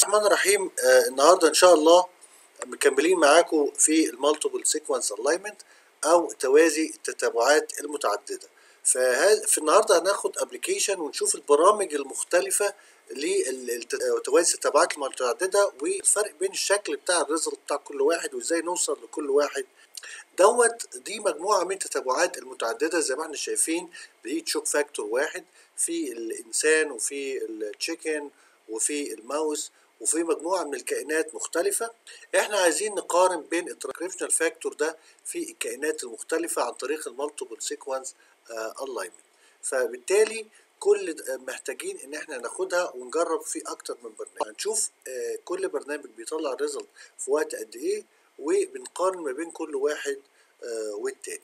الرحمن الرحيم. النهارده ان شاء الله مكملين معاكم في المالتيبل سيكونس الاينمنت او توازي التتابعات المتعدده. في النهارده هناخد ابلكيشن ونشوف البرامج المختلفه لتوازي التتابعات المتعدده والفرق بين الشكل بتاع الريزلت بتاع كل واحد وازاي نوصل لكل واحد دي مجموعه من التتابعات المتعدده زي ما احنا شايفين بتشوك فاكتور واحد في الانسان وفي التشيكن وفي الماوس وفي مجموعه من الكائنات مختلفه. احنا عايزين نقارن بين الترانسكريبشنال فاكتور ده في الكائنات المختلفه عن طريق المالتيبل سيكونس الاينمنت. فبالتالي كل محتاجين ان احنا ناخدها ونجرب في اكتر من برنامج. هنشوف كل برنامج بيطلع الريزلت في وقت قد ايه وبنقارن ما بين كل واحد والتاني.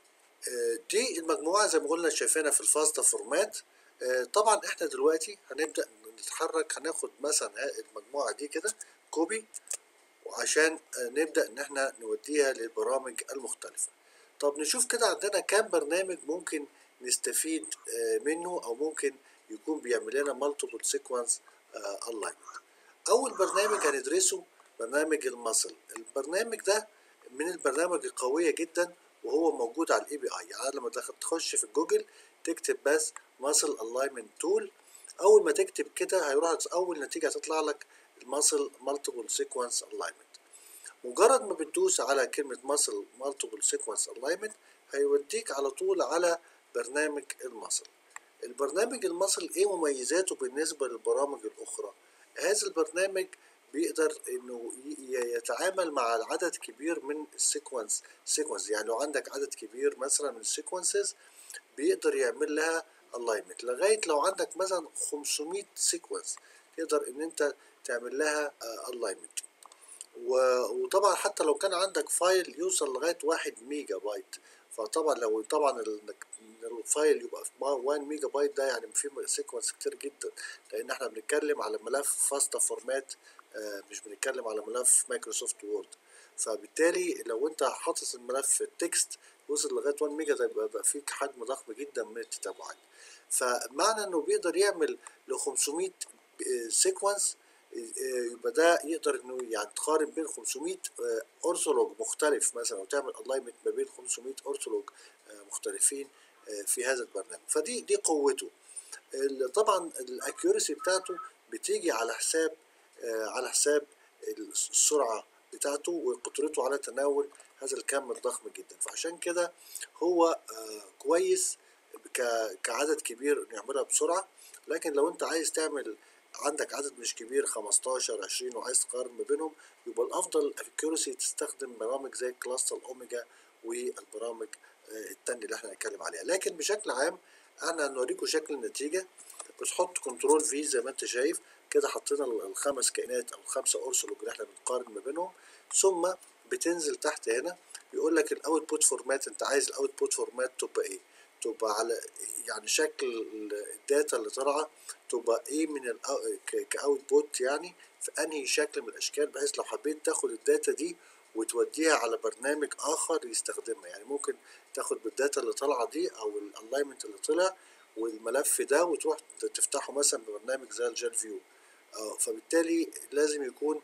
دي المجموعة زي ما قلنا شايفينها في الفاستا فورمات. طبعا احنا دلوقتي هنبدأ نتحرك، هناخد مثلا المجموعة دي كده كوبي وعشان نبدأ ان احنا نوديها للبرامج المختلفة. طب نشوف كده عندنا كام برنامج ممكن نستفيد منه او ممكن يكون بيعمل لنا مالتيبل سيكونس الاينمنت. اول برنامج هندرسه برنامج المصل. البرنامج ده من البرنامج القوية جدا وهو موجود على الاي بي اي. يعني لما تخش في جوجل تكتب بس ماسل الاينمنت تول، اول ما تكتب كده هيروح اول نتيجة هتطلع لك الماسل مالتيبل سيكونس الاينمنت. مجرد ما بتدوس على كلمة ماسل مالتيبل سيكونس الاينمنت هيوديك على طول على برنامج المصل. البرنامج المصل ايه مميزاته بالنسبة للبرامج الاخرى؟ هذا البرنامج بيقدر انه يتعامل مع عدد كبير من السيكونس. يعني لو عندك عدد كبير مثلا من السيكونسز بيقدر يعمل لها الاينمنت لغايه لو عندك مثلا 500 سيكونس تقدر ان انت تعمل لها الاينمنت. وطبعا حتى لو كان عندك فايل يوصل لغايه 1 ميجا بايت، فطبعا لو الفايل يبقى في 1 ميجا بايت ده يعني في سيكونس كتير جدا، لان احنا بنتكلم على ملف فاستا فورمات، مش بنتكلم على ملف مايكروسوفت وورد. فبالتالي لو انت حاطط الملف التكست وصل لغايه 1 ميجا ده يبقى فيك حجم ضخم جدا من التتابعات. فمعنى انه بيقدر يعمل ل 500 سيكونس يبقى ده يقدر انه يعني تقارن بين 500 اورثولوج مختلف مثلا وتعمل الاينمنت ما بين 500 اورثولوج مختلفين في هذا البرنامج. فدي قوته. طبعا الاكيورسي بتاعته بتيجي على حساب السرعه بتاعته وقدرته على تناول هذا الكم الضخم جدا. فعشان كده هو كويس كعدد كبير نعملها بسرعه. لكن لو انت عايز تعمل عندك عدد مش كبير 15 20 وعايز تقارن ما بينهم يبقى الافضل في الكيورسي تستخدم برامج زي كلاستر اوميجا والبرامج التانية اللي احنا هنتكلم عليها. لكن بشكل عام انا هنوريكم شكل النتيجة. بتحط كنترول في زي ما انت شايف كده حطينا الخمس كائنات او الخمسة اورسولوج اللي احنا بنقارن ما بينهم، ثم بتنزل تحت هنا بيقول لك الاوتبوت فورمات. انت عايز الاوتبوت فورمات تبقى ايه؟ تبقى على يعني شكل الداتا اللي طالعه تبقى ايه من كاوتبوت، يعني في انهي شكل من الاشكال، بحيث لو حبيت تاخد الداتا دي وتوديها على برنامج اخر يستخدمها. يعني ممكن تاخد بالداتا اللي طالعه دي او الالاينمنت اللي طلع والملف ده وتروح تفتحه مثلا ببرنامج زي الجال فيو. فبالتالي لازم يكون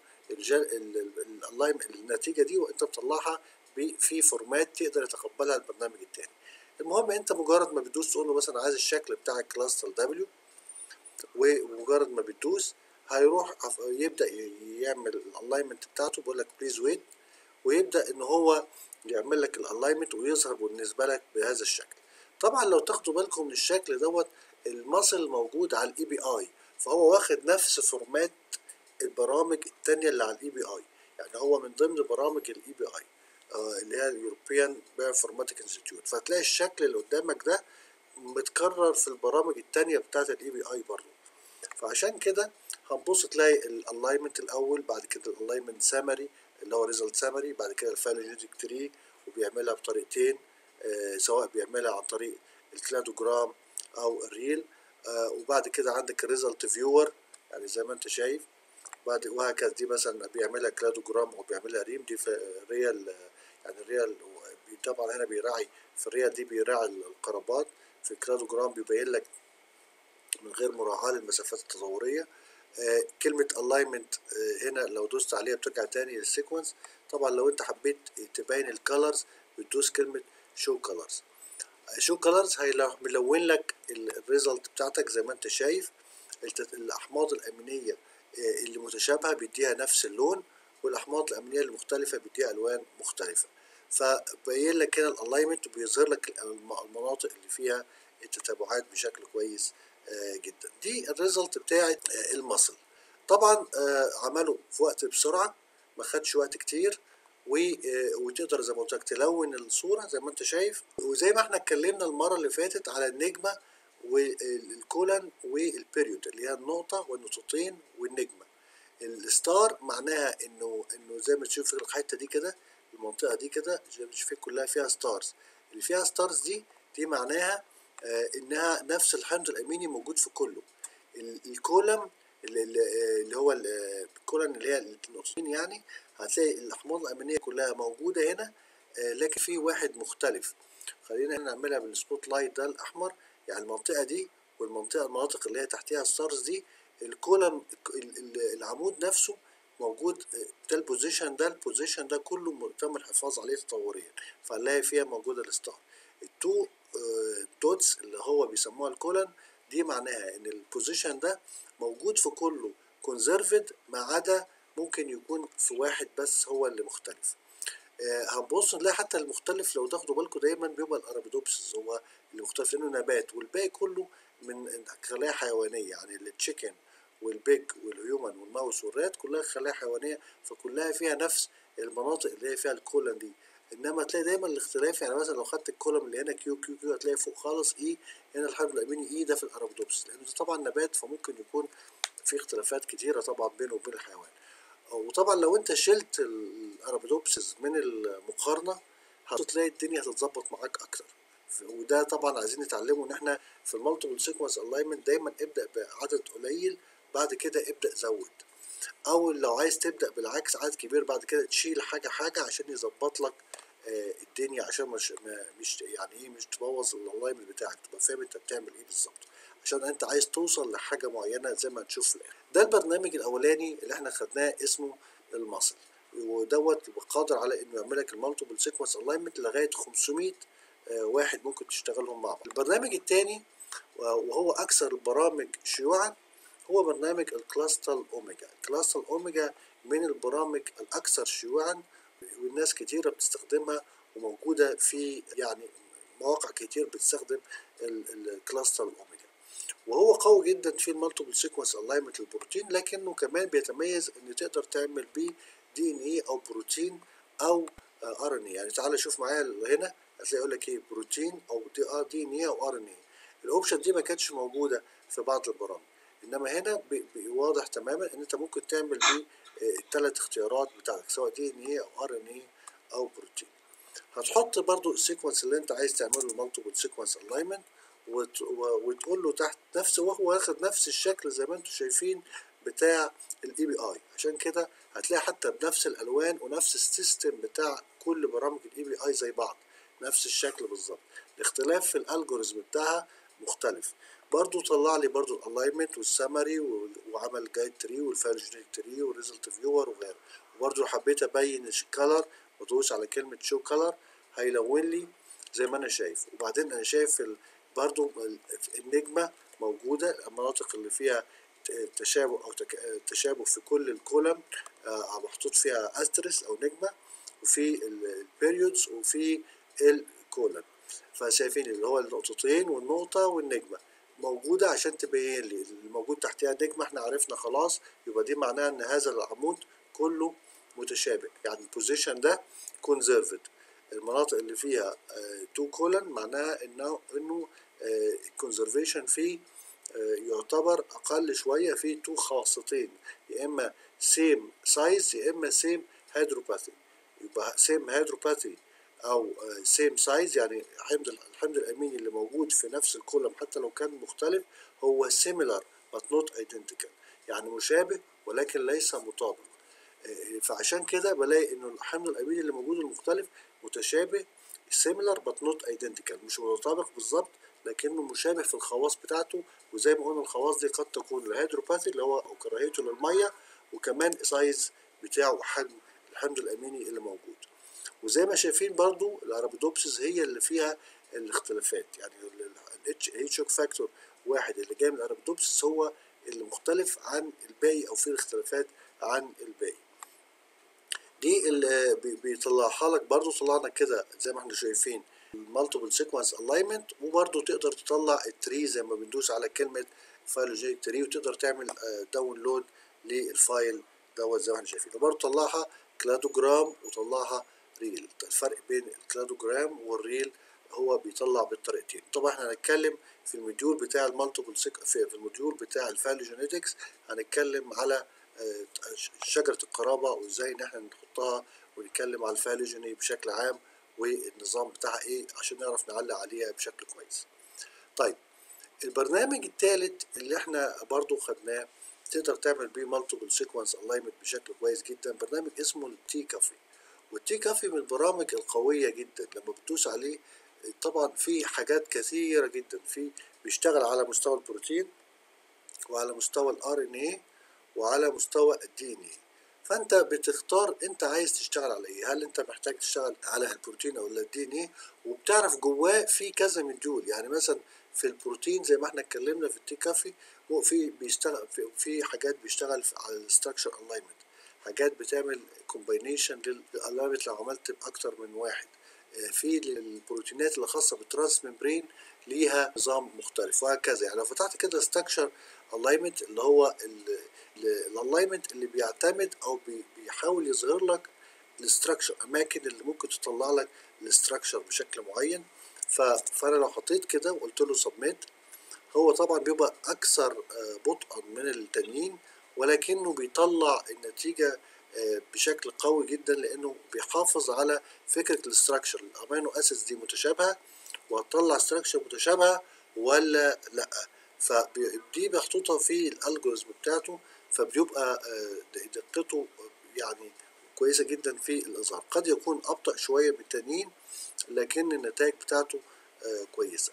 النتيجه دي وانت بتطلعها في فورمات تقدر يتقبلها البرنامج التاني. المهم انت مجرد ما بتدوس تقول له مثلا عايز الشكل بتاع الكلاستر دبليو، ومجرد ما بتدوس هيروح يبدا يعمل الالاينمنت بتاعته. بيقول لك بليز ويت، ويبدا ان هو يعمل لك الالاينمنت ويظهر بالنسبه لك بهذا الشكل. طبعا لو تاخدوا بالكم من الشكل دوت المصل موجود على الاي بي اي، فهو واخد نفس فورمات البرامج التانية اللي على الاي بي اي. يعني هو من ضمن برامج الاي بي اي اللي هي اليوروبيان بايوانفورماتيك انستيتيوت. فهتلاقي الشكل اللي قدامك ده متكرر في البرامج التانية بتاعت الاي بي اي برضه. فعشان كده هنبص تلاقي الالاينمنت الاول، بعد كده الالاينمنت سامري اللي هو ريزلت سامري، بعد كده الفايلوجينيك تري وبيعملها بطريقتين، سواء بيعملها عن طريق الكلادوجرام او الريل، وبعد كده عندك الريزلت فيور يعني زي ما انت شايف، بعد وهكذا. دي مثلا بيعملها كلادوجرام وبيعملها ريم، دي في ريال. يعني الريال طبعا هنا بيراعي في الريال دي بيراعي القرابات، في الكلادوجرام بيبين لك من غير مراعاة للمسافات التطورية. كلمة alignment هنا لو دوست عليها بترجع تاني للسيكونس. طبعا لو انت حبيت تبين الكالرز بتدوس كلمة show colors. show colors هيروح ملون لك الريزلت بتاعتك زي ما انت شايف. الأحماض الأمينية اللي متشابهة بيديها نفس اللون، والأحماض الأمينية المختلفة بيديها ألوان مختلفة. فبين لك هنا الالاينمنت وبيظهر لك المناطق اللي فيها التتابعات بشكل كويس جدا. دي الريزلت بتاعت المصل. طبعا عمله في وقت بسرعه، ما خدش وقت كتير، وتقدر زي ما قلت لك تلون الصوره زي ما انت شايف. وزي ما احنا اتكلمنا المره اللي فاتت على النجمه والكولن والبيريود اللي هي النقطه والنقطتين والنجمه. الستار معناها انه زي ما تشوف الحته دي كده، المنطقه دي كده زي ما تشوف كلها فيها ستارز. اللي فيها ستارز دي معناها انها نفس الحمض الاميني موجود في كله. الكولم اللي هو الكولن اللي هي النقطتين يعني، هتلاقي الاحماض الامينيه كلها موجوده هنا، لكن في واحد مختلف. خلينا نعملها بالسبوت لايت ده الاحمر. يعني المنطقه دي المناطق اللي هي تحتها الستارز دي، الكولم العمود نفسه موجود. ده البوزيشن ده كله تم الحفاظ عليه تطوريا، فهنلاقي فيها موجوده الستار. التو دوتس اللي هو بيسموها الكولن دي معناها ان البوزيشن ده موجود في كله كونزرفد، ما عدا ممكن يكون في واحد بس هو اللي مختلف. هنبص نلاقي حتى المختلف لو تاخدوا بالكم دايما بيبقى الارابيدوبسس هو اللي مختلف، لانه نبات، والباقي كله من خلايا حيوانيه. يعني التشيكن والبيج والهيومن والماوس والرات كلها خلايا حيوانيه، فكلها فيها نفس المناطق اللي هي فيها الكولن دي. انما تلاقي دايما الاختلاف، يعني مثلا لو خدت الكولم اللي هنا كيو كيو كيو هتلاقي فوق خالص اي، هنا الحمض الاميني اي ده في الارابيدوبسس، لانه طبعا نبات فممكن يكون في اختلافات كتيره طبعا بينه وبين الحيوان. وطبعا لو انت شلت الارابيدوبسس من المقارنه هتلاقي الدنيا هتتظبط معاك اكتر. وده طبعا عايزين نتعلمه، ان احنا في المالتيبل سيكونس الاينمنت دايما ابدا بعدد قليل، بعد كده ابدا زود. او لو عايز تبدا بالعكس عدد كبير بعد كده تشيل حاجه عشان يظبط لك الدنيا، عشان مش يعني ايه مش تبوظ الالاينمنت بتاعك، تبقى فاهم انت بتعمل ايه بالظبط، عشان انت عايز توصل لحاجه معينه زي ما هنشوف في الاخر. ده البرنامج الاولاني اللي احنا خدناه اسمه المصل، ودوت قادر على انه يعمل لك المالتيبل سيكونس الاينمنت لغايه 500 واحد ممكن تشتغلهم مع بعض. البرنامج الثاني وهو اكثر البرامج شيوعا هو برنامج الكلاستال اوميجا. الكلاستال اوميجا من البرامج الاكثر شيوعا، والناس كتيره بتستخدمها، وموجوده في يعني مواقع كتير بتستخدم الكلاستال اوميجا. وهو قوي جدا في المالتيبل سيكونس الاينمنت للبروتين، لكنه كمان بيتميز ان تقدر تعمل بيه دي ان ايه او بروتين او ار ان اي. يعني تعالى شوف معايا هنا هتلاقي يقول لك ايه بروتين او دي ان ايه او ار ان اي. الاوبشن دي ما كانتش موجوده في بعض البرامج، انما هنا واضح تماما ان انت ممكن تعمل بيه الثلاث اختيارات بتاعتك، سواء دي ان ايه او ار ان ايه او بروتين. هتحط برضو السيكونس اللي انت عايز تعمله المالتيبل سيكونس الاينمنت، وتقول له تحت نفس، وهو واخد نفس الشكل زي ما انتم شايفين بتاع الاي بي اي. عشان كده هتلاقي حتى بنفس الالوان ونفس السيستم بتاع كل برامج الاي بي اي زي بعض، نفس الشكل بالظبط. الاختلاف في الالجوريزم بتاعها مختلف. برضو طلع لي برضو الالاينمنت والسمري، وعمل جايد تري والفالجنيك تري والريزلت فيور وغيره. وبرضو لو حبيت ابين الكالر بدوس على كلمة شو كالر هيلون لي زي ما انا شايف. وبعدين انا شايف برضو النجمة موجودة، المناطق اللي فيها تشابه او تشابه في كل الكولم محطوط فيها استرس او نجمة، وفي البيريودز وفي الكولم. فشايفين اللي هو النقطتين والنقطة والنجمة موجودة عشان تبين لي الموجود تحتها نجمة. احنا عرفنا خلاص، يبقى دي معناها ان هذا العمود كله متشابه، يعني البوزيشن ده كونزرفد. المناطق اللي فيها تو كولن معناها انه الكونزرفيشن فيه يعتبر اقل شويه في تو خاصتين، يا اما سيم سايز يا اما سيم هيدروباثي. يبقى سيم هيدروباثي او سيم سايز، يعني الحمض الاميني اللي موجود في نفس الكولم حتى لو كان مختلف هو similar but not identical، يعني مشابه ولكن ليس مطابق. فعشان كده بلاقي انه الحمض الاميني اللي موجود المختلف متشابه similar but not identical، مش متطابق بالظبط لكنه مشابه في الخواص بتاعته، وزي ما قلنا الخواص دي قد تكون الهيدروباثي اللي هو كراهيته للميه، وكمان السايز بتاعه وحجم الحمض الاميني اللي موجود. وزي ما شايفين برضو الارابيدوبسيس هي اللي فيها الاختلافات، يعني الهيتشوك فاكتور واحد اللي جاي من الارابيدوبسيس هو اللي مختلف عن الباقي او فيه اختلافات عن الباقي. دي اللي بيطلعها لك برضو، طلعنا كده زي ما احنا شايفين المالتيبل سيكونس الاينمنت، وبرضو تقدر تطلع التري زي ما بندوس على كلمه فايلوجينيك تري، وتقدر تعمل داونلود للفايل دوت زي ما احنا شايفين. وبرضو طلعها كلادوجرام وطلعها ريل. الفرق بين الكلادوجرام والريل هو بيطلع بالطريقتين. طبعا احنا هنتكلم في الموديول بتاع المالتيبل في الموديول بتاع الفايلوجينيتكس هنتكلم على شجرة القرابة وازاي ان احنا نحطها، ونتكلم على الفالوجيني بشكل عام والنظام بتاعها ايه عشان نعرف نعلق عليها بشكل كويس. طيب البرنامج الثالث اللي احنا برضو خدناه تقدر تعمل بيه مالتيبل سيكونس الاينمنت بشكل كويس جدا، برنامج اسمه التي كافي. والتي كافي من البرامج القوية جدا، لما بتدوس عليه طبعا في حاجات كثيرة جدا، في بيشتغل على مستوى البروتين وعلى مستوى الار ان ايه وعلى مستوى الدي ان ايه. فانت بتختار انت عايز تشتغل على ايه، هل انت محتاج تشتغل على البروتين او الدي ان ايه، وبتعرف جواه في كذا مديول. يعني مثلا في البروتين زي ما احنا اتكلمنا في التي كافي، هو في بيشتغل في حاجات بيشتغل على الستراكشر الاينمنت، حاجات بتعمل كومباينيشن للالاينمنت لو عملت اكتر من واحد. في البروتينات اللي خاصه بالترانس ممبرين ليها نظام مختلف وهكذا. يعني لو فتحت كده ستراكشر الاينمنت اللي هو الالاينمنت اللي بيعتمد او بيحاول يظهر لك الاستراكشر، اماكن اللي ممكن تطلع لك الاستراكشر بشكل معين. فانا لو حطيت كده وقلت له سبميت، هو طبعا بيبقى اكثر بطئا من التانيين، ولكنه بيطلع النتيجة بشكل قوي جدا، لانه بيحافظ على فكرة الاستراكشر. الامينو اسيدز دي متشابهة وهتطلع استراكشر متشابهة ولا لا، فدي محطوطة في الالجوريزم بتاعته، فبيبقى دقته يعني كويسة جدا في الإظهار. قد يكون أبطأ شوية من التانيين لكن النتائج بتاعته كويسة.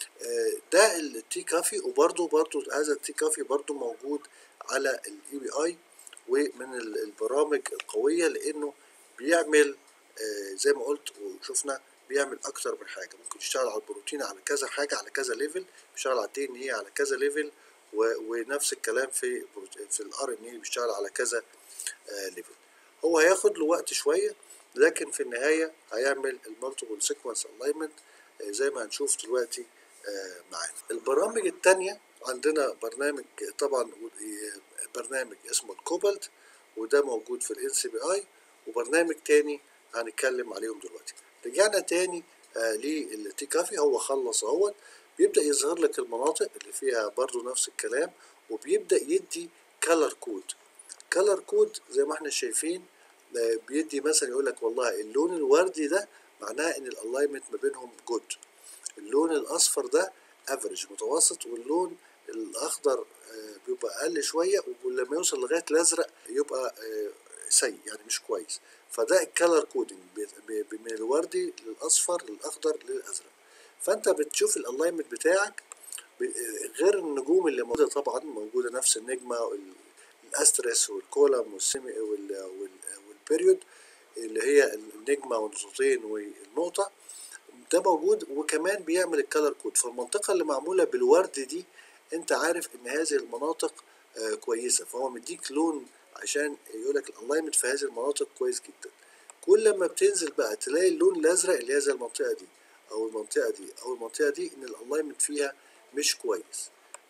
ده التي كافي. وبرضه هذا التي كافي برضه موجود على الاي بي اي، ومن البرامج القوية لأنه بيعمل زي ما قلت وشفنا بيعمل أكتر من حاجة. ممكن يشتغل على البروتين على كذا حاجة على كذا ليفل، بيشتغل على الدي ان ايه على كذا ليفل، ونفس الكلام في الار ان ايه بيشتغل على كذا ليفل. هو هياخد له وقت شوية، لكن في النهاية هيعمل المالتيبل سيكونس الاينمنت زي ما هنشوف دلوقتي معانا. البرامج التانية عندنا برنامج طبعا برنامج اسمه الكوبالت، وده موجود في الان سي بي اي، وبرنامج تاني هنتكلم عليهم دلوقتي. رجعنا تاني للتي كافي، هو خلص اهوت، بيبدأ يظهر لك المناطق اللي فيها برضو نفس الكلام، وبيبدأ يدي كالر كود. كالر كود زي ما احنا شايفين بيدي مثلا يقول لك والله اللون الوردي ده معناه ان الالاينمنت ما بينهم جود، اللون الاصفر ده افريج متوسط، واللون الاخضر بيبقى اقل شويه، ولما يوصل لغايه الازرق يبقى سيء يعني مش كويس. فده الكالر كودنج من الوردي للاصفر للاخضر للازرق. فانت بتشوف الالاينمنت بتاعك غير النجوم اللي موجوده، طبعا موجوده نفس النجمه الاسترس والكولم والسيمي والبيريود اللي هي النجمه والنقطتين والنقطه، ده موجود. وكمان بيعمل الكالر كود. فالمنطقة اللي معمولة بالورد دي انت عارف ان هذه المناطق كويسة، فهو مديك لون عشان يقولك الالاينمنت في هذه المناطق كويس جدا. كل ما بتنزل بقى تلاقي اللون الازرق اللي هي زي المنطقة دي او المنطقة دي او المنطقة دي ان الالاينمنت فيها مش كويس.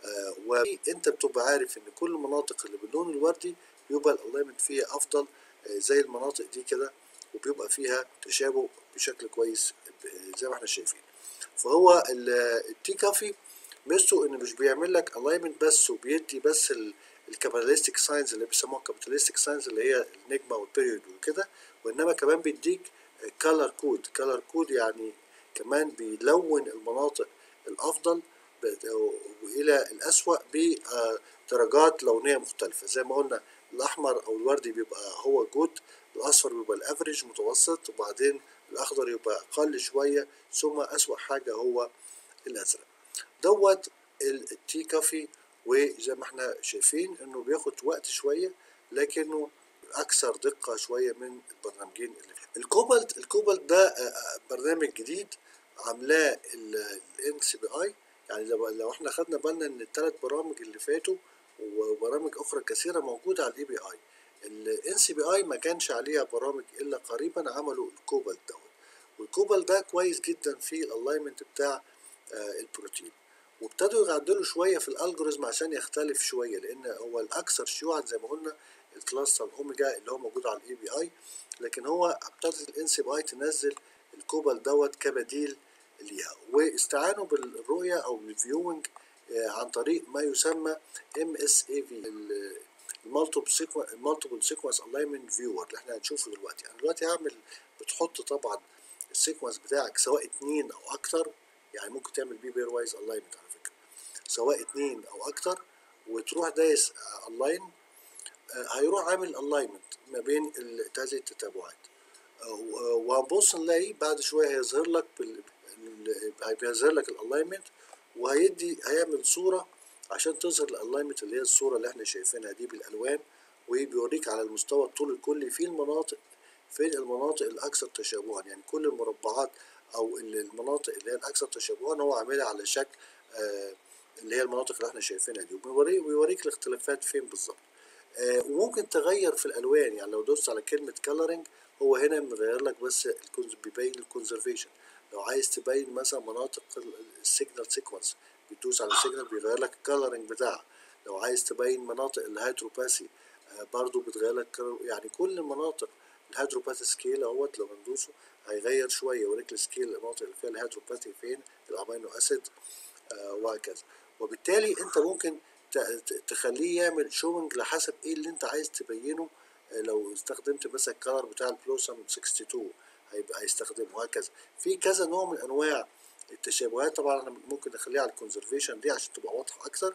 وانت بتبقى عارف ان كل المناطق اللي باللون الوردي بيبقى الالاينمنت فيها افضل زي المناطق دي كده، وبيبقى فيها تشابه بشكل كويس زي ما احنا شايفين. فهو التي كافي ميزته انه مش بيعمل لك الاينمنت بس وبيدي بس الكابيتالستيك ساينز اللي بيسموها كابيتالستيك ساينز اللي هي النجمه والبيريود وكده، وانما كمان بيديك كالر كود. كالر كود يعني كمان بيلون المناطق الافضل والى الاسوأ بدرجات لونيه مختلفه. زي ما قلنا الاحمر او الوردي بيبقى هو جود، الاصفر بيبقى الافريج متوسط، وبعدين الاخضر يبقى اقل شويه، ثم اسوأ حاجه هو الازرق. دوت التي كافي. وزي ما احنا شايفين انه بياخد وقت شويه لكنه اكثر دقه شويه من البرنامجين اللي فاتوا. الكوبالت ده برنامج جديد عاملاه الان سي بي اي. يعني لو احنا خدنا بالنا ان الثلاث برامج اللي فاتوا وبرامج اخرى كثيره موجوده على الاي بي اي، الان سي بي اي ما كانش عليها برامج الا قريبا عملوا الكوبالت دوت. والكوبالت ده كويس جدا في الالاينمنت بتاع البروتين، وابتدوا يعدلوا شويه في الالجوريزم عشان يختلف شويه، لان هو الاكثر شيوعا زي ما قلنا الكلاستر اوميجا اللي هو موجود على الاي بي اي، لكن هو ابتدت الان سي بي اي تنزل الكوبالت دوت كبديل ليها، واستعانوا بالرؤيه او الفيوينج عن طريق ما يسمى ام اس اي في، المالتيبل سيكونس الاينمنت فيور اللي احنا هنشوفه دلوقتي. انا دلوقتي هعمل، بتحط طبعا السيكونس بتاعك سواء 2 او اكتر، يعني ممكن تعمل بيه بير وايز الاينمنت على فكره، سواء 2 او اكتر، وتروح دايس الاين، هيروح عامل الاينمنت ما بين هذه التتابعات. وهنبص نلاقي بعد شويه هيظهر لك هيظهر لك الالاينمنت، هيعمل صوره عشان تظهر الالاينمنت اللي هي الصوره اللي احنا شايفينها دي بالالوان، وبيوريك على المستوى الطول الكلي في المناطق، فين المناطق الاكثر تشابها. يعني كل المربعات او المناطق اللي هي الاكثر تشابها هو عاملها على شكل اللي هي المناطق اللي احنا شايفينها دي، وبيوريك الاختلافات فين بالظبط. وممكن تغير في الالوان، يعني لو دوست على كلمه كلرنج هو هنا مغير لك بس بيبين الكونزرفيشن. لو عايز تبين مثلا مناطق السيجنال سيكونس بتدوس على السيجنال بيغير لك الكلرنج بتاعها. لو عايز تبين مناطق الهيدروباثي برضو بتغير لك، يعني كل المناطق الهيدروباثي سكيل اهوت لو هندوسه هيغير شويه يوريك السكيل المناطق اللي فيها الهيدروباثي فين، الامينو اسيد وهكذا. وبالتالي انت ممكن تخليه يعمل شوينج لحسب ايه اللي انت عايز تبينه. لو استخدمت مثلا الكلر بتاع البلوسم 62 هيبقى هيستخدمه، وهكذا. في كذا نوع من انواع التشابهات، طبعا احنا ممكن نخليها على الكونزرفيشن دي عشان تبقى واضحه اكثر.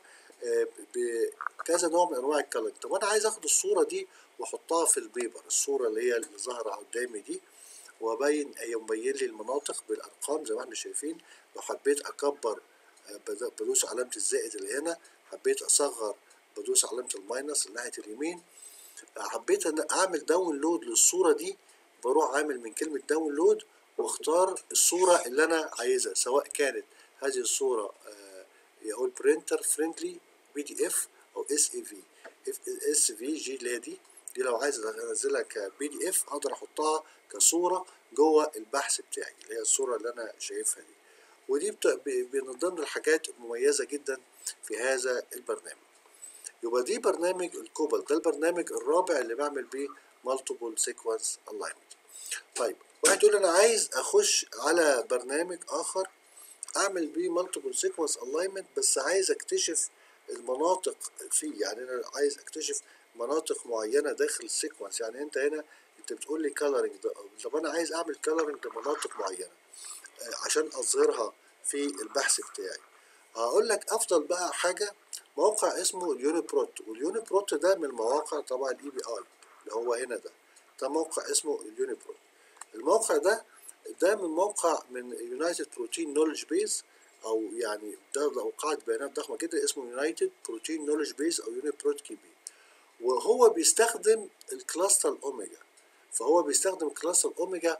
بكذا نوع من انواع الكلر. طب انا عايز اخد الصوره دي واحطها في البيبر، الصوره اللي هي اللي ظاهره قدامي دي، وابين مبين لي المناطق بالارقام زي ما احنا شايفين. لو حبيت اكبر بدوس علامه الزائد اللي هنا، حبيت اصغر بدوس علامه الماينس اللي ناحيه اليمين. حبيت ان اعمل داونلود للصوره دي، بروح عامل من كلمه داونلود واختار الصوره اللي انا عايزها، سواء كانت هذه الصوره يقول برينتر فريندلي بي دي اف او اس اي في، اس في جي اللي هي دي لو عايز انزلها كبي دي اف اقدر احطها كصوره جوه البحث بتاعي اللي هي الصوره اللي انا شايفها دي. ودي من ضمن الحاجات المميزه جدا في هذا البرنامج. يبقى دي برنامج الكوبالت، ده البرنامج الرابع اللي بعمل بيه مالتيبل سيكونس الاينمنت. طيب واحد يقول انا عايز اخش على برنامج اخر اعمل بيه مالتيبل سيكونس الاينمنت، بس عايز اكتشف المناطق فيه، يعني انا عايز اكتشف مناطق معينه داخل السيكونس. يعني انت هنا انت بتقول لي كلرنج ده، طب انا عايز اعمل كلرنج لمناطق معينه عشان اظهرها في البحث بتاعي. هقول لك افضل بقى حاجه موقع اسمه اليونيبروت، واليونيبروت ده من المواقع طبعا الاي بي اي اللي هو هنا ده موقع اسمه اليونيبروت. الموقع ده من موقع من يونايتد بروتين نولج بيز، او يعني ده قاعده بيانات ضخمه جدا اسمه يونايتد بروتين نولج بيز او يونيبروت كي بي، وهو بيستخدم الكلاستر الاوميجا. فهو بيستخدم كلاستر الاوميجا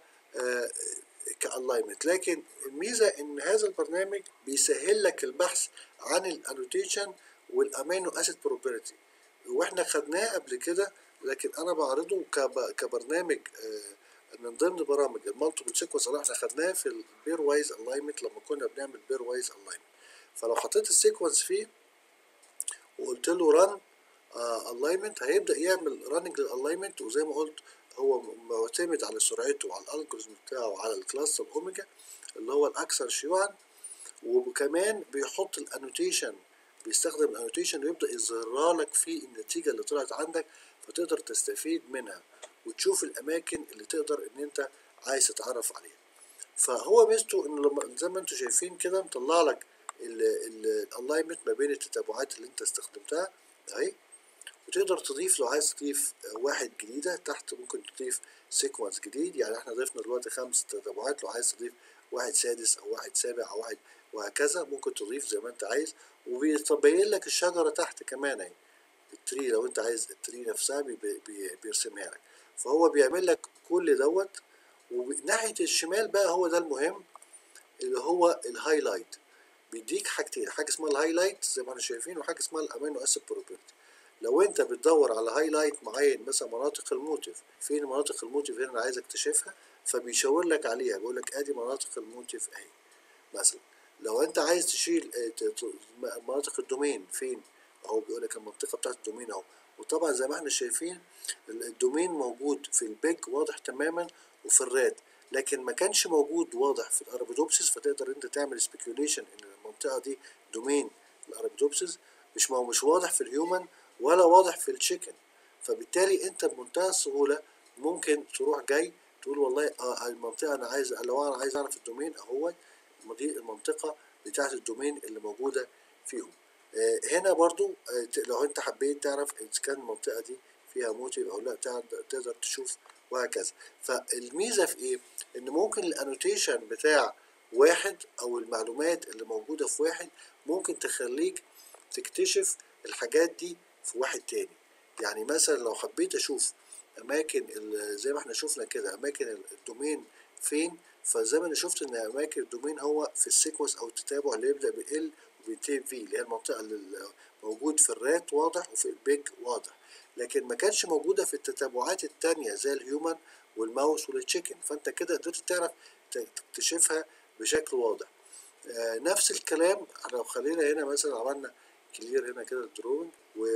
كالاينمنت، لكن الميزه ان هذا البرنامج بيسهل لك البحث عن الانوتيشن والامينو اسيد بروبرتي، واحنا خدناه قبل كده، لكن انا بعرضه كبرنامج من ضمن برامج المالتيبل سيكونس اللي احنا خدناه في البير وايز الاينمنت لما كنا بنعمل بير وايز الاينمنت. فلو حطيت السيكونس فيه وقلت له ران الاينمنت هيبدا يعمل راننج للالاينمنت، وزي ما قلت هو معتمد على سرعته وعلى الالجوريزم بتاعه وعلى الكلاستر اوميجا اللي هو الاكثر شيوعا، وكمان بيحط الانوتيشن، بيستخدم الانوتيشن ويبدا يظهرها لك في النتيجه اللي طلعت عندك، فتقدر تستفيد منها وتشوف الاماكن اللي تقدر ان انت عايز تتعرف عليها. فهو ميزته ان لما زي ما انتم شايفين كده مطلع لك الالاينمنت ما بين التتابعات اللي انت استخدمتها اهي، وتقدر تضيف لو عايز تضيف واحد جديدة تحت ممكن تضيف سيكونس جديد. يعني احنا ضفنا دلوقتي 5 تتابعات، لو عايز تضيف واحد سادس او واحد سابع او واحد وهكذا. ممكن تضيف زي ما انت عايز، وبيبين لك الشجرة تحت كمان اهي، التري لو انت عايز التري نفسها بيرسمها لك. فهو بيعمل لك كل دوت. وناحية الشمال بقى هو ده المهم، اللي هو الهايلايت. بيديك حاجتين، حاجة اسمها الهايلايت زي ما احنا شايفين، وحاجة اسمها الامينو اسيد بروبرتي. لو انت بتدور على هايلايت معين، مثلا مناطق الموتيف، فين مناطق الموتيف هنا انا عايز اكتشفها، فبيشاور لك عليها، بيقول لك ادي مناطق الموتيف اهي مثلا. لو انت عايز تشيل مناطق الدومين فين، اهو بيقول لك المنطقه بتاعت الدومين اهو. وطبعا زي ما احنا شايفين الدومين موجود في البيج واضح تماما، وفي الرات، لكن ما كانش موجود واضح في الارابيدوبسيس. فتقدر انت تعمل سبيكيوليشن ان المنطقه دي دومين الارابيدوبسيس، مش واضح في الهيومن ولا واضح في التشيكن. فبالتالي انت بمنتهى السهوله ممكن تروح جاي تقول والله المنطقه انا عايز، لو انا عايز اعرف الدومين اهو، دي المنطقة بتاعة الدومين اللي موجودة فيهم. هنا برضو لو انت حبيت تعرف اذا كان المنطقة دي فيها موتيف او لا، تقدر تشوف، وهكذا. فالميزة في ايه؟ ان ممكن الانوتيشن بتاع واحد او المعلومات اللي موجودة في واحد ممكن تخليك تكتشف الحاجات دي في واحد تاني. يعني مثلا لو حبيت اشوف اماكن زي ما احنا شفنا كده اماكن الدومين فين، فزي ما انا شفت ان اماكن الدومين هو في السيكونس او التتابع اللي يبدا ب ال وبينتهي في، اللي هي المنطقه اللي موجود في الرات واضح وفي البيج واضح، لكن ما كانش موجوده في التتابعات التانية زي الهيومن والماوس والتشيكن. فانت كده قدرت تعرف تكتشفها بشكل واضح. نفس الكلام لو خلينا هنا مثلا عملنا كلير هنا كده الدرون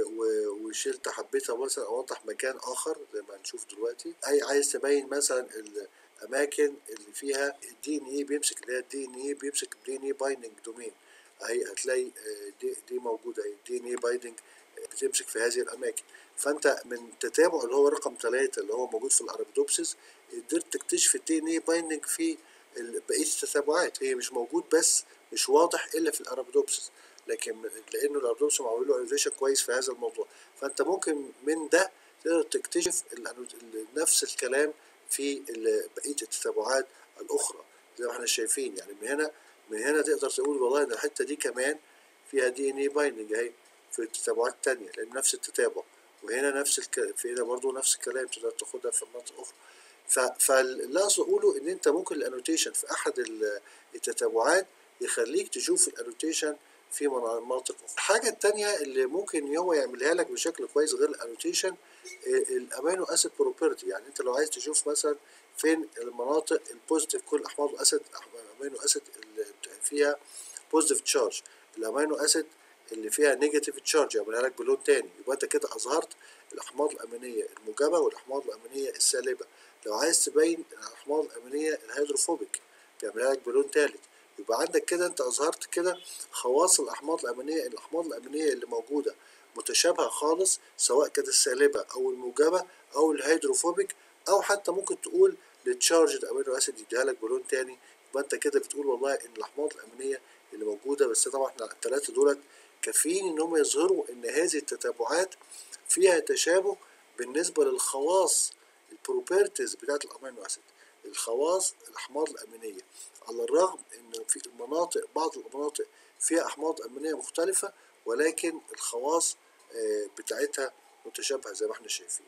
وشلت، حبيت مثلا اوضح مكان اخر زي ما هنشوف دلوقتي، عايز تبين مثلا الاماكن اللي فيها الدي ان اي بيمسك، اللي هي الدي ان اي بيمسك دي ان اي بايندنج دومين اهي، هتلاقي دي موجوده اهي، دي ان اي بايندنج بتمسك في هذه الاماكن. فانت من تتابع اللي هو رقم 3 اللي هو موجود في الارابيدوبسيس قدرت تكتشف الدي ان اي بايندنج في بقيه التتابعات. هي مش موجود بس مش واضح الا في الارابيدوبسيس، لكن لانه الارابيدوبسيس معمول له انوفيشن كويس في هذا الموضوع. فانت ممكن من ده تقدر تكتشف نفس الكلام في بقيه التتابعات الاخرى زي ما احنا شايفين. يعني من هنا تقدر تقول والله ان الحته دي كمان فيها دي ان اي بايندنج اهي في التتابعات التانية، لان نفس التتابع. وهنا في هنا برضه نفس الكلام تقدر تاخدها في مناطق اخرى. فاللي اقصد اقوله ان انت ممكن الانوتيشن في احد التتابعات يخليك تشوف الانوتيشن في مناطق اخرى. الحاجه الثانيه اللي ممكن هو يعملها لك بشكل كويس غير الانوتيشن الامينو اسيد بروبرتي. يعني انت لو عايز تشوف مثلا فين المناطق البوزيتيف، كل احماض الاسيد امينو اسيد اللي فيها بوزيتيف تشارج، الامينو اسيد اللي فيها نيجاتيف تشارج يعملها لك بلون تاني، يبقى انت كده اظهرت الاحماض الامينيه الموجبه والاحماض الامينيه السالبه. لو عايز تبين الاحماض الامينيه الهيدروفوبيك تعملها لك بلون ثالث. يبقى عندك كده انت اظهرت كده خواص الاحماض الامينيه اللي موجوده متشابهه خالص، سواء كانت السالبه او الموجبه او الهيدروفوبيك، او حتى ممكن تقول للتشارجد امينو اسيد يديها لك بلون تاني. يبقى انت كده بتقول والله ان الاحماض الامينيه اللي موجوده، بس طبعا احنا الثلاثه دولت كافيين ان هم يظهروا ان هذه التتابعات فيها تشابه بالنسبه للخواص البروبرتيز بتاعت الامينو اسيد، الخواص الاحماض الامينيه، على الرغم ان في بعض المناطق فيها احماض امينيه مختلفه، ولكن الخواص بتاعتها متشابهه زي ما احنا شايفين.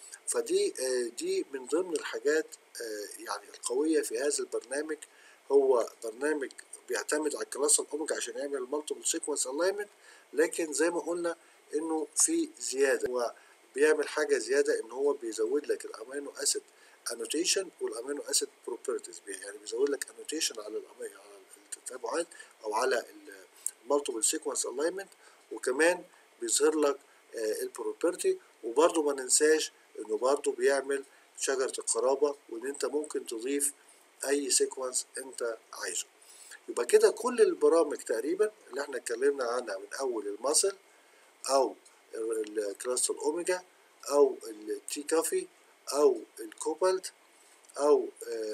فدي دي من ضمن الحاجات يعني القويه في هذا البرنامج. هو برنامج بيعتمد على الكلاس الاوميجا عشان يعمل المالتيبل سيكونس الاينمنت، لكن زي ما قلنا انه في زياده، هو بيعمل حاجه زياده ان هو بيزود لك الامينو اسيد انوتيشن والامينو اسيد بروبرتيز. يعني بيزود لك انوتيشن على التتابعات او على المالتيبل سيكونس الاينمنت، وكمان بيظهر لك البروبرتي. وبرده ما ننساش انه برده بيعمل شجره القرابه، وان انت ممكن تضيف اي سيكونس انت عايزه. يبقى كده كل البرامج تقريبا اللي احنا اتكلمنا عنها من اول الماسل او الكلاس الاوميجا او التي كافي او الكوبالت او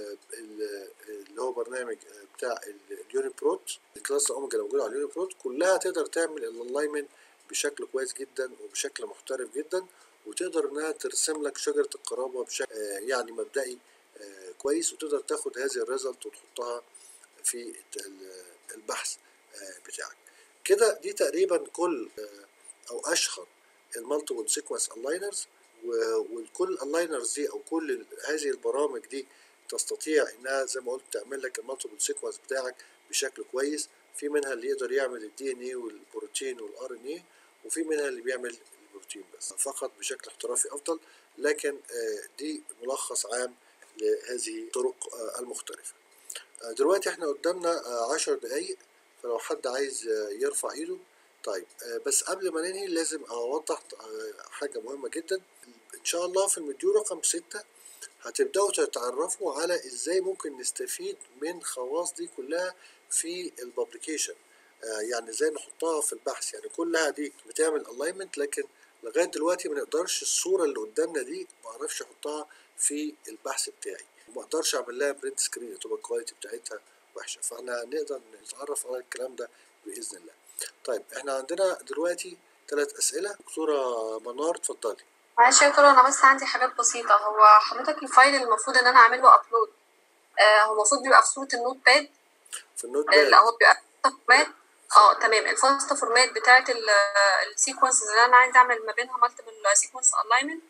اللي هو برنامج بتاع اليونيبروت، الكلاس الاوميجا اللي موجوده على اليونيبروت، كلها تقدر تعمل الالاينمنت بشكل كويس جدا وبشكل محترف جدا، وتقدر انها ترسم لك شجره القرابه بشكل يعني مبدئي كويس، وتقدر تاخد هذه الريزلت وتحطها في البحث بتاعك. كده دي تقريبا كل او اشهر المالتيبل سيكونس الاينرز، وكل الاينرز دي او كل هذه البرامج دي تستطيع انها زي ما قلت تعمل لك المالتيبل سيكونس بتاعك بشكل كويس. في منها اللي يقدر يعمل الدي ان اي والبروتين والار ان اي، وفي منها اللي بيعمل البروتين بس فقط بشكل احترافي افضل. لكن دي ملخص عام لهذه الطرق المختلفة. دلوقتي احنا قدامنا 10 دقايق، فلو حد عايز يرفع ايده. طيب بس قبل ما ننهي لازم اوضح حاجة مهمة جدا. ان شاء الله في المديول رقم 6 هتبدأوا تتعرفوا على ازاي ممكن نستفيد من خواص دي كلها في البابليكيشن. يعني ازاي نحطها في البحث. يعني كلها دي بتعمل الاينمنت، لكن لغاية دلوقتي ما نقدرش الصورة اللي قدامنا دي ما اعرفش احطها في البحث بتاعي، وما اقدرش اعمل لها برنت سكرين، تبقى الكواليتي بتاعتها وحشة. فاحنا نقدر نتعرف على الكلام ده بإذن الله. طيب احنا عندنا دلوقتي 3 أسئلة. دكتورة منار اتفضلي. معلش يا دكتور، انا بس عندي حاجات بسيطه. هو حضرتك الفايل اللي المفروض ان انا اعمل له ابلود، هو المفروض بيبقى في صوره النوت باد؟ في النوت اللي باد. هو بيبقى فورمات. تمام. الفاست فورمات بتاعه السيكونسز اللي انا عايزه اعمل ما بينها مالتيبل سيكونس الاينمنت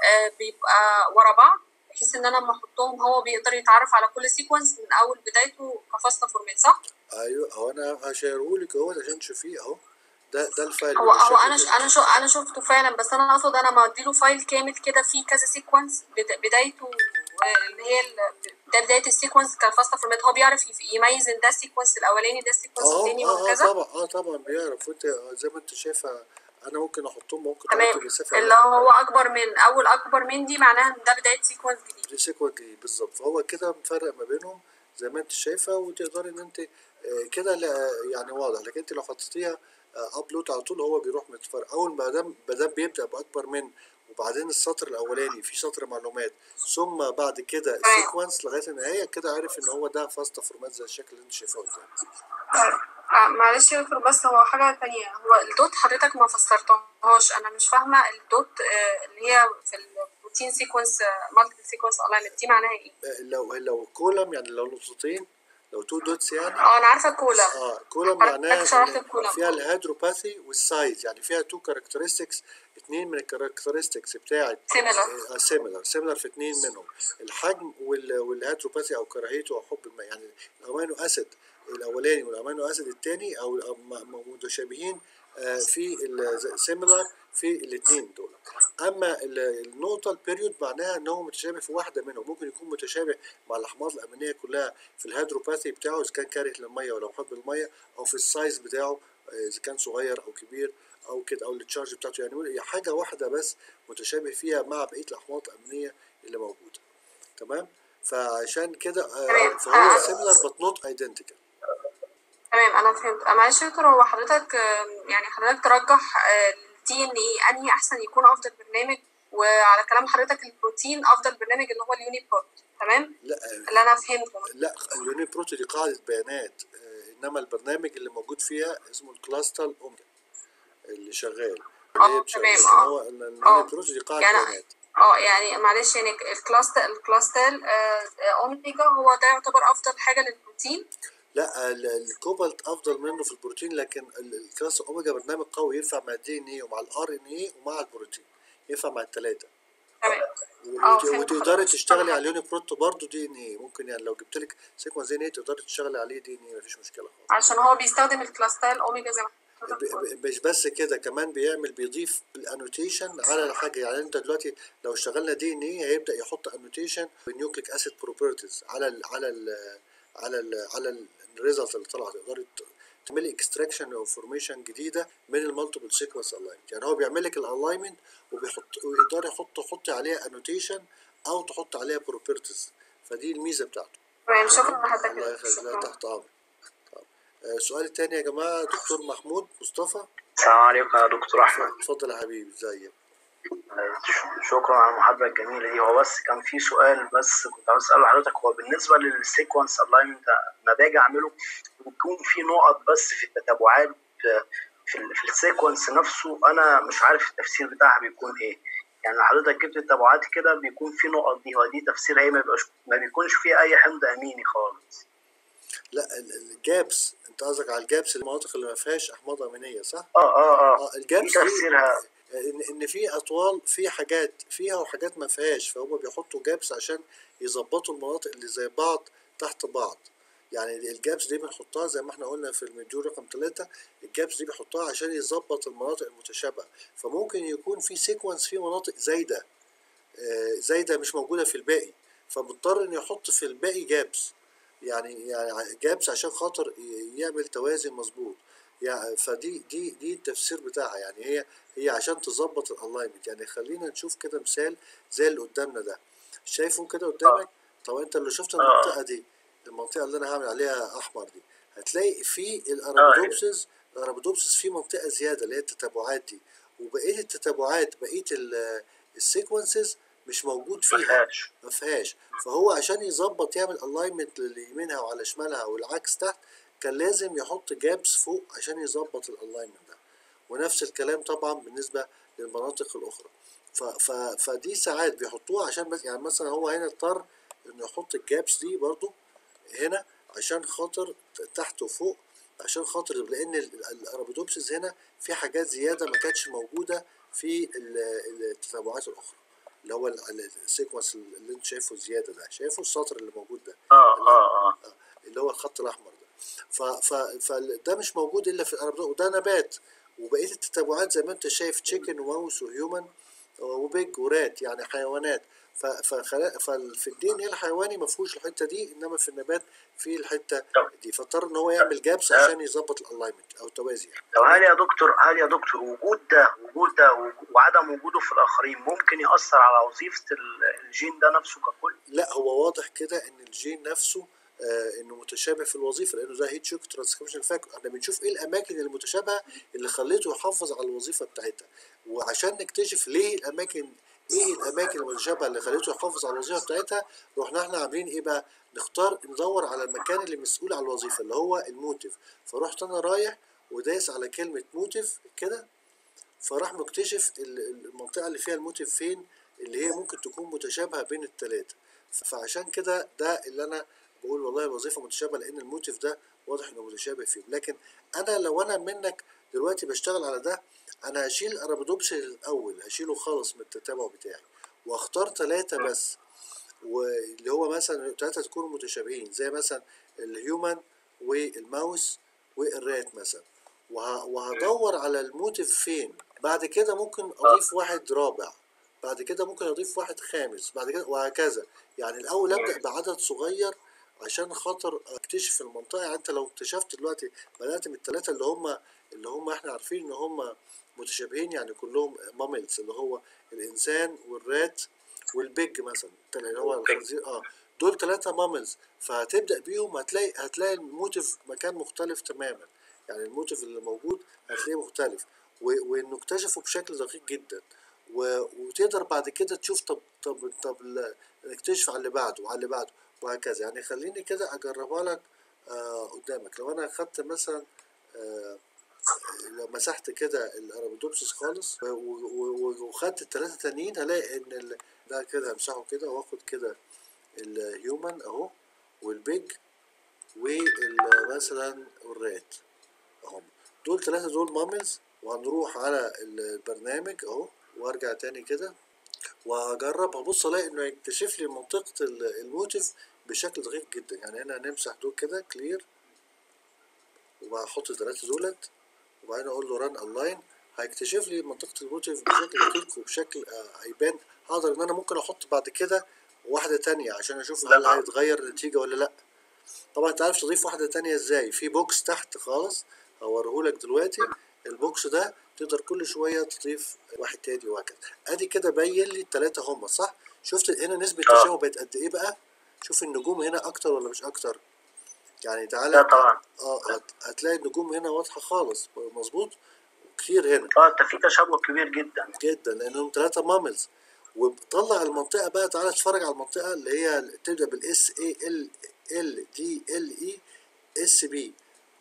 بيبقى ورا بعض، بحيث ان انا لما احطهم هو بيقدر يتعرف على كل سيكونس من اول بدايته كفاست فورمات، صح؟ ايوه، هو انا هشيرهولك اهو عشان تشوفيه اهو. ده الفايل هو بيبقى هو شكله كده. انا شفته فعلا، بس انا اقصد انا ما اديله فايل كامل كده فيه كذا سيكونس بدايته اللي هي ده بدايه السيكونس كفاست فورمات، هو بيعرف يميز ان ده السيكونس الاولاني ده السيكونس الثاني وهكذا. طبعا بيعرف. وانت زي ما انت شايفه انا ممكن احطهم، ممكن تمام. احط مسافه اللي هو اكبر من دي معناها ان ده بدايه سيكونس جديد. دي سيكونس جديد بالظبط. فهو كده مفرق ما بينهم زي ما انت شايفه، وتقدري ان انت كده يعني واضح. لكن انت لو حطيتيها ابلود على طول هو بيروح متفرق. اول ما دام بيبدا باكبر من، وبعدين السطر الاولاني في سطر معلومات، ثم بعد كده السيكونس لغايه النهايه، كده عارف ان هو ده فاست فورمات زي الشكل اللي انت شايفاه قدامك. معلش يا دكتور، بس هو حاجة تانية. هو الدوت حضرتك ما فسرتهاش، أنا مش فاهمة الدوت اللي هي في البروتين سيكونس مالتي سيكونس الاينمنت دي معناها ايه؟ لو كولم يعني لو نقطتين، لو تو دوتس يعني. أنا عارفة الكولم. كولم معناها حضرتك شرحت ان الكولم. فيها الهيدروباثي والسايز، يعني فيها تو كاركترستكس، اتنين من الكاركترستكس بتاعت سيميلر في اتنين منهم، الحجم والهيدروباثي او كراهيته او حب الماء. يعني الامينو اسيد الاولاني والامينو اسيد الثاني او متشابهين في السيميلر في الاثنين دول. اما النقطه البيريود معناها ان هو متشابه في واحده منهم. ممكن يكون متشابه مع الاحماض الامينيه كلها في الهيدروباثي بتاعه اذا كان كاره للميه ولا محب الميه، او في السايز بتاعه اذا كان صغير او كبير او كده، او التشارج بتاعته. يعني حاجه واحده بس متشابه فيها مع بقيه الاحماض الامينيه اللي موجوده. تمام. فعشان كده فهو سيميلر بت نوت ايدنتيكال. تمام، انا فهمت. معلش يا دكتور، هو حضرتك يعني حضرتك ترجح الدي ان ايه انهي احسن يكون افضل برنامج، وعلى كلام حضرتك البروتين افضل برنامج اللي هو اليوني بروت، تمام؟ لا اللي انا فهمته. لا، اليوني بروت دي قاعده بيانات، انما البرنامج اللي موجود فيها اسمه الكلاستر اوميجا اللي شغال، اللي هي تمام. هو اليوني بروت دي قاعده يعني بيانات. يعني معلش، يعني الكلاستر اوميجا هو ده يعتبر افضل حاجه للبروتين؟ لا، الكوبالت افضل منه في البروتين، لكن الكلاس اوميجا برنامج قوي ينفع مع الدي ان اي ومع الار ان اي ومع البروتين، ينفع مع الثلاثه. تمام. وتقدري تشتغلي على اليوني بروت برضه دي ان اي. ممكن يعني لو جبت لك سيكونس دي ان اي تقدري تشتغلي عليه دي ان اي، مفيش مشكله خالص. عشان هو بيستخدم الكلاستال اوميجا زي ما مش بس كده، كمان بيضيف الانوتيشن على الحاجه. يعني انت دلوقتي لو اشتغلنا دي ان اي هيبدا يحط انوتيشن بالنيوكليك اسيد بروبرتيز على الريزلت اللي طلعت. تقدري تعملي اكستراكشن او فورميشن جديده من المالتيبل سيكونس الاينمنت. يعني هو بيعمل لك الالاينمنت ويقدر يحط عليها انوتيشن او تحط عليها بروبرتيز. فدي الميزه بتاعته. تمام. شكرا لحضرتك. الله يخليك، تحت امرك. السؤال الثاني يا جماعه، دكتور محمود مصطفى. السلام عليكم يا دكتور احمد. اتفضل يا حبيبي، ازيك؟ شكرا على المحاضره الجميله دي. هو بس كان في سؤال بس كنت عاوز اساله حضرتك. هو بالنسبه للسيكونس الاينمنت لما باجي اعمله بيكون في نقط بس في التتابعات في السيكونس نفسه، انا مش عارف التفسير بتاعها بيكون ايه. يعني حضرتك جبت التتابعات كده بيكون في نقط دي، هو دي تفسيرها ايه؟ ما بيكونش فيه اي حمض اميني خالص. لا الجابس، انت قصدك على الجابس، المناطق اللي ما فيهاش احماض امينيه صح؟ اه ايه الجابس دي تفسيرها؟ ان في اطوال في حاجات فيها وحاجات ما فيهاش، فهم بيحطوا جابس عشان يظبطوا المناطق اللي زي بعض تحت بعض. يعني الجابس دي بنحطها زي ما احنا قلنا في المديول رقم 3، الجابس دي بيحطها عشان يظبط المناطق المتشابهه. فممكن يكون في سيكونس في مناطق زايده، زايده مش موجوده في الباقي، فمضطر انه يحط في الباقي جابس، يعني جابس عشان خاطر يعمل توازن مظبوط. يعني فدي التفسير بتاعها، يعني هي عشان تظبط الالاينمنت. يعني خلينا نشوف كده مثال زي اللي قدامنا ده، شايفه كده اه قدامك؟ طب انت اللي شفت اه المنطقه دي، المنطقه اللي انا هعمل عليها احمر دي، هتلاقي في اه الارابيدوبسس في منطقه زياده اللي هي التتابعات دي، وبقيه التتابعات بقيه السيكونسز مش موجود ما فيها، فيهاش. ما فيهاش. فهو عشان يظبط يعمل الاينمنت ليمينها وعلى شمالها والعكس تحت، كان لازم يحط جابس فوق عشان يظبط الالاينمنت ده. ونفس الكلام طبعا بالنسبه للمناطق الاخرى. فدي ساعات بيحطوها عشان بس، يعني مثلا هو هنا اضطر انه يحط الجابس دي برضو هنا عشان خاطر تحت وفوق، عشان خاطر لان الارابيدوبسس هنا في حاجات زياده ما كانتش موجوده في التتابعات الاخرى، اللي هو السيكونس اللي انت شايفه زياده ده، شايفه السطر اللي موجود ده، اه اللي, اه اه اللي هو الخط الاحمر ده. فده مش موجود الا في الارابيدوبسس، وده نبات. وبقيه التتابعات زي ما انت شايف تشيكن وماوس وهيومن وبيج ورات، يعني حيوانات. ففي الدي ان ايه الحيواني ما فيهوش الحته دي، انما في النبات في الحته طب دي، فاضطر ان هو يعمل جابس آه، عشان يظبط الالاينمنت او التوازي يعني. طب تمام. هل يا دكتور وجود ده وعدم وجوده في الاخرين ممكن يأثر على وظيفة الجين ده نفسه ككل؟ لا هو واضح كده ان الجين نفسه انه متشابه في الوظيفه، لانه ده هيت شوك ترانسكريبشن فاكتور. احنا بنشوف ايه الاماكن المتشابهه اللي خليته يحافظ على الوظيفه بتاعتها، وعشان نكتشف ليه الاماكن، ايه الاماكن المتشابهه اللي خليته يحافظ على الوظيفه بتاعتها، رحنا احنا عاملين ايه بقى؟ ندور على المكان اللي مسؤول عن الوظيفه اللي هو الموتيف. فرحت انا رايح ودايس على كلمه موتيف كده، فراح مكتشف المنطقة اللي فيها الموتيف فين، اللي هي ممكن تكون متشابهة بين التلاتة. فعشان كده ده اللي أنا بقول والله الوظيفة متشابهة، لأن الموتيف ده واضح إنه متشابه فيهم. لكن أنا لو أنا منك دلوقتي بشتغل على ده، أنا هشيل أرابيدوبس الأول، هشيله خالص من التتابع بتاعي، وأختار تلاتة بس، واللي هو مثلا تلاتة تكونوا متشابهين زي مثلا الهيومن والماوس والرات مثلا، وهدور على الموتيف فين. بعد كده ممكن اضيف واحد رابع، بعد كده ممكن اضيف واحد خامس، بعد كده وهكذا. يعني الاول ابدا بعدد صغير عشان خاطر اكتشف المنطقه. يعني انت لو اكتشفت دلوقتي بدات من الثلاثه اللي هم احنا عارفين ان هم متشابهين، يعني كلهم ماملز، اللي هو الانسان والرات والبيج مثلا، اللي هو الخنزير، دول ثلاثه ماملز. فهتبدا بيهم هتلاقي الموتيف مكان مختلف تماما، يعني الموتيف اللي موجود هتلاقيه مختلف، وانه اكتشفه بشكل دقيق جدا. وتقدر بعد كده تشوف نكتشف على اللي بعده وعلى اللي بعده وهكذا. يعني خليني كده اجربها لك قدامك. لو انا اخدت مثلا لو مسحت كده الارابيدوبسس خالص وخدت الثلاثه تانيين، هلاقي ان ده كده همسحه كده واخد كده الهيومن اهو، والبيج، ومثلا الرات اهم. دول ثلاثة دول ماملز. وهنروح على البرنامج اهو، وارجع تاني كده واجرب، هبص الاقي انه يكتشف لي منطقة الموتيف بشكل دقيق جدا. يعني هنا هنمسح دول كده كلير، وهحط الثلاثة دولت، وبعدين اقول له ران اونلاين، هيكتشف لي منطقة الموتيف بشكل دقيق وبشكل هيبان. هقدر ان انا ممكن احط بعد كده واحدة تانية عشان اشوف هل هيتغير النتيجة ولا لا. طبعا انت عارف تضيف واحدة تانية ازاي، في بوكس تحت خالص هوريهولك دلوقتي. البوكس ده تقدر كل شوية تضيف واحد تاني وهكذا. ادي كده بين لي التلاتة هم صح. شفت هنا نسبة التشابه بقت قد ايه بقى؟ شوف النجوم هنا اكتر ولا مش اكتر؟ يعني تعالى لا طبعا. هتلاقي النجوم هنا واضحة خالص، مظبوط، كتير هنا انت في تشابه كبير جدا جدا لانهم ثلاثة ماملز. وطلع المنطقة بقى، تعالى اتفرج على المنطقة اللي هي تبدأ بالاس اي ال دي ال اي اس بي.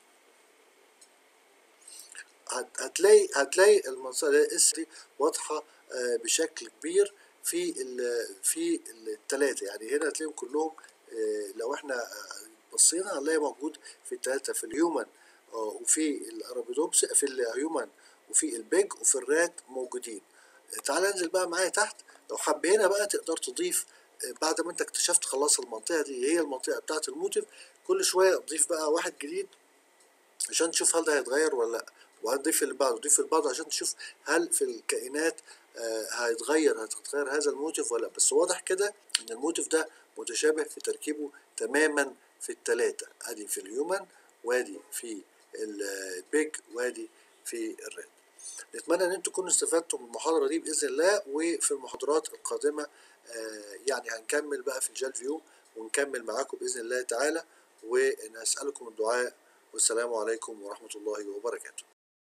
هتلاقي المنطقة اس دي واضحة بشكل كبير في الثلاثة. يعني هنا هتلاقيهم كلهم لو احنا بصينا هنلاقي موجود في التلاتة، في الهيومن وفي الارابيدوبس، في الهيومن وفي البيج وفي الرات موجودين. تعال انزل بقى معايا تحت، لو حبينا بقى تقدر تضيف بعد ما انت اكتشفت خلاص المنطقة دي هي المنطقة بتاعة الموتيف، كل شوية تضيف بقى واحد جديد عشان تشوف هل ده هيتغير ولا لا، وهتضيف اللي بعده وتضيف اللي بعده عشان تشوف هل في الكائنات هتتغير هذا الموتيف ولا لا. بس واضح كده ان الموتيف ده متشابه في تركيبه تماما في التلاتة، ادي في الهيومن وادي في البيج وادي في الريد. نتمنى ان انتم تكونوا استفدتوا من المحاضرة دي بإذن الله، وفي المحاضرات القادمة يعني هنكمل بقى في الجال فيو ونكمل معاكم بإذن الله تعالى، ونسألكم الدعاء، والسلام عليكم ورحمة الله وبركاته.